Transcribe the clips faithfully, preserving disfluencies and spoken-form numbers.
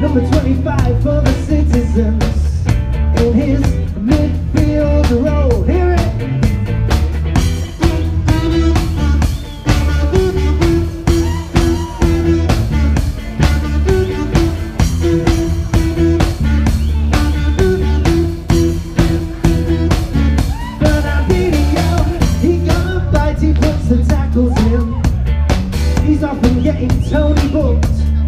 Number twenty-five for the citizens in his midfield role. Hear it! Bernardinho, he gonna bite, he puts the tackles in. He's often getting Tony booked.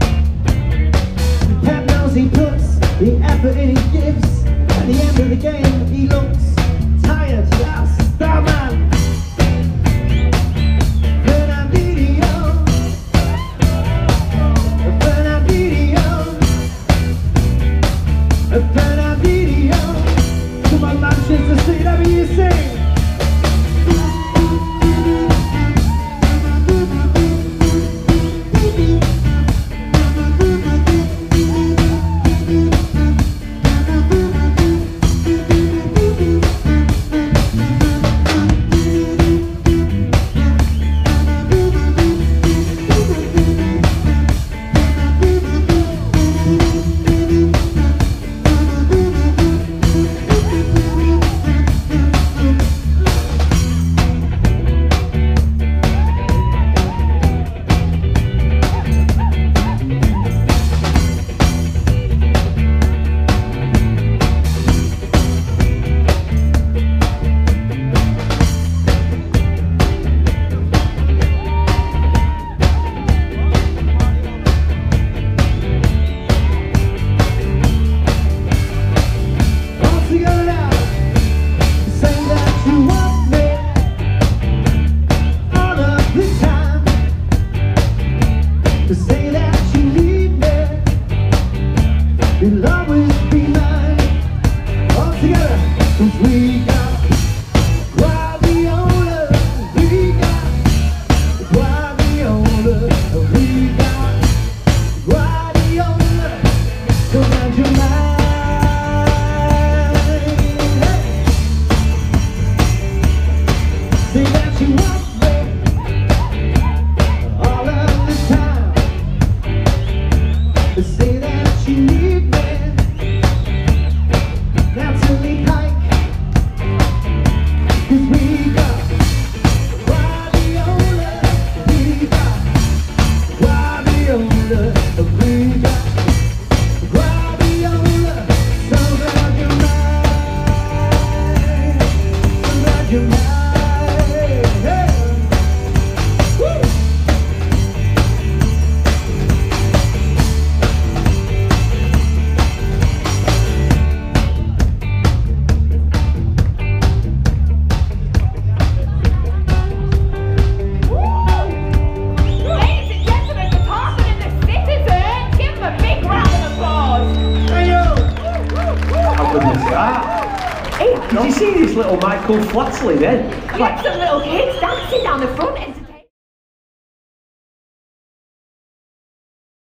Pep knows he puts the effort in, he gives. At the end of the game, he looks tired. That's that man. Bernardinho, Bernardinho, Bernardinho. Come on, Manchester City, let me hear you sing. You'll always be mine. All together, 'cause we got Guardiola, we got Guardiola, we got Guardiola. Surround your mind. Hey. Say that you want me all of the time. Say that you need me. Hey, did you see this little Michael Flatley then? Like some little kids dancing down the front.